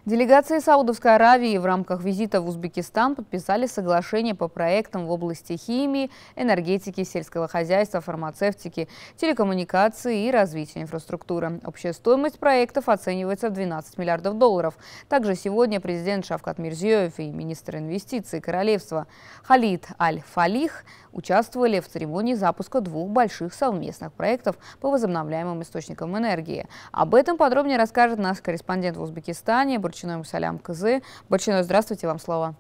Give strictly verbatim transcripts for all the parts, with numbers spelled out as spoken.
Делегации Саудовской Аравии в рамках визита в Узбекистан подписали соглашение по проектам в области химии, энергетики, сельского хозяйства, фармацевтики, телекоммуникации и развития инфраструктуры. Общая стоимость проектов оценивается в двенадцать миллиардов долларов. Также сегодня президент Шавкат Мирзиёев и министр инвестиций королевства Халид Аль-Фалих участвовали в церемонии запуска двух больших совместных проектов по возобновляемым источникам энергии. Об этом подробнее расскажет наш корреспондент в Узбекистане Барчиной Мусалям Кызы. Барчиной, здравствуйте, вам слово.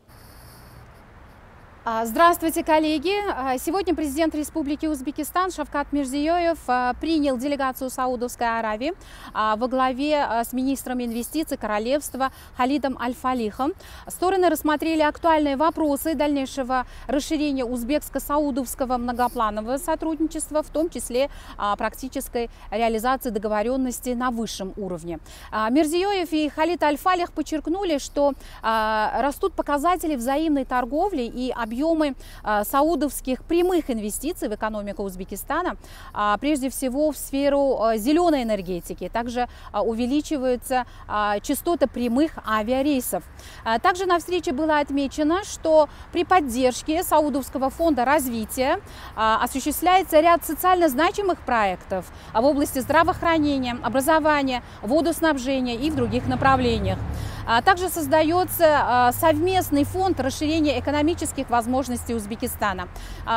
Здравствуйте, коллеги! Сегодня президент Республики Узбекистан Шавкат Мирзиёев принял делегацию Саудовской Аравии во главе с министром инвестиций королевства Халидом Аль-Фалихом. Стороны рассмотрели актуальные вопросы дальнейшего расширения узбекско-саудовского многопланового сотрудничества, в том числе практической реализации договоренности на высшем уровне. Мирзиёев и Халид Аль-Фалих подчеркнули, что растут показатели взаимной торговли и объемы объемы саудовских прямых инвестиций в экономику Узбекистана, прежде всего в сферу зеленой энергетики. Также увеличиваются частоты прямых авиарейсов. Также на встрече было отмечено, что при поддержке Саудовского фонда развития осуществляется ряд социально значимых проектов в области здравоохранения, образования, водоснабжения и в других направлениях. Также создается совместный фонд расширения экономических возможностей Узбекистана.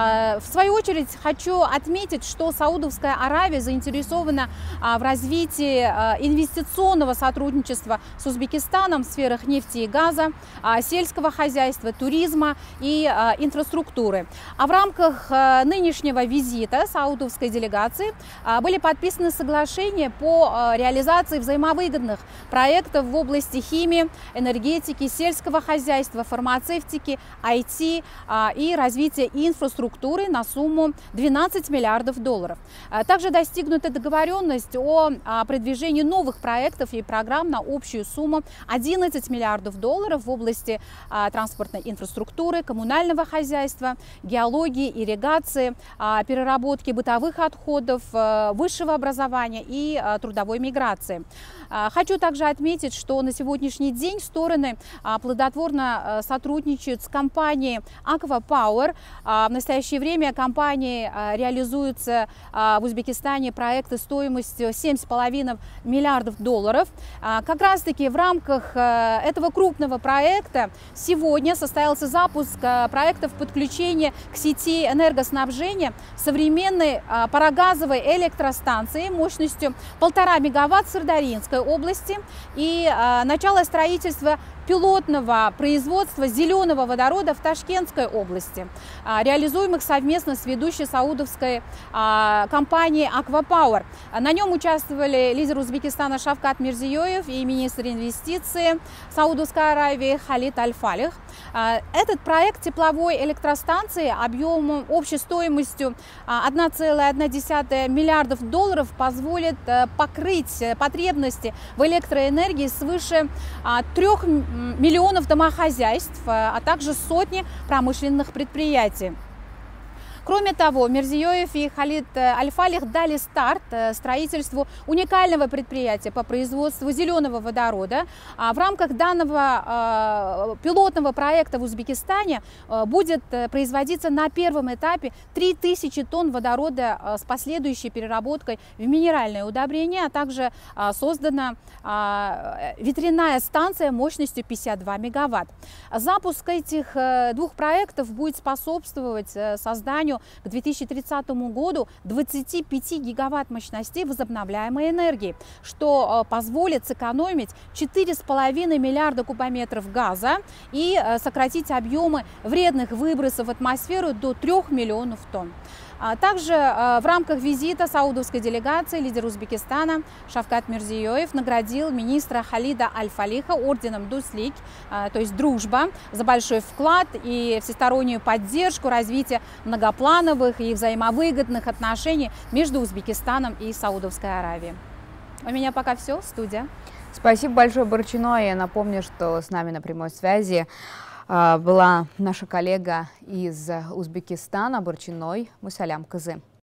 В свою очередь хочу отметить, что Саудовская Аравия заинтересована в развитии инвестиционного сотрудничества с Узбекистаном в сферах нефти и газа, сельского хозяйства, туризма и инфраструктуры. А в рамках нынешнего визита саудовской делегации были подписаны соглашения по реализации взаимовыгодных проектов в области химии, энергетики, сельского хозяйства, фармацевтики, ай ти и развития инфраструктуры на сумму двенадцать миллиардов долларов. Также достигнута договоренность о продвижении новых проектов и программ на общую сумму одиннадцать миллиардов долларов в области транспортной инфраструктуры, коммунального хозяйства, геологии, ирригации, переработки бытовых отходов, высшего образования и трудовой миграции. Хочу также отметить, что на сегодняшний день стороны плодотворно сотрудничают с компанией Аква Пауэр. В настоящее время компании реализуются в Узбекистане проекты стоимостью семь с половиной миллиардов долларов. Как раз таки в рамках этого крупного проекта сегодня состоялся запуск проектов подключения к сети энергоснабжения современной парогазовой электростанции мощностью полтора мегаватт в Сырдарьинской области и начало строительства пилотного производства зеленого водорода в Ташкентской области, реализуемых совместно с ведущей саудовской компанией Аква Пауэр. На нем участвовали лидер Узбекистана Шавкат Мирзиёев и министр инвестиций Саудовской Аравии Халид Аль-Фалих. Этот проект тепловой электростанции объемом общей стоимостью одна целая одна десятая миллиардов долларов позволит покрыть потребности в электроэнергии свыше трех миллионов домохозяйств, а также сотни промышленных предприятий. Кроме того, Мирзиёев и Халид Аль-Фалих дали старт строительству уникального предприятия по производству зеленого водорода. В рамках данного пилотного проекта в Узбекистане будет производиться на первом этапе три тысячи тонн водорода с последующей переработкой в минеральное удобрение, а также создана ветряная станция мощностью пятьдесят два мегаватт. Запуск этих двух проектов будет способствовать созданию к две тысячи тридцатому году двадцати пяти гигаватт мощностей возобновляемой энергии, что позволит сэкономить четыре с половиной миллиарда кубометров газа и сократить объемы вредных выбросов в атмосферу до трёх миллионов тонн. Также в рамках визита саудовской делегации лидер Узбекистана Шавкат Мирзиёев наградил министра Халида Аль-Фалиха орденом Дуслик, то есть дружба, за большой вклад и всестороннюю поддержку развития многоплановых и взаимовыгодных отношений между Узбекистаном и Саудовской Аравией. У меня пока все. Студия. Спасибо большое, Барчиной. Я напомню, что с нами на прямой связи была наша коллега из Узбекистана Барчиной Мусалям Кызы.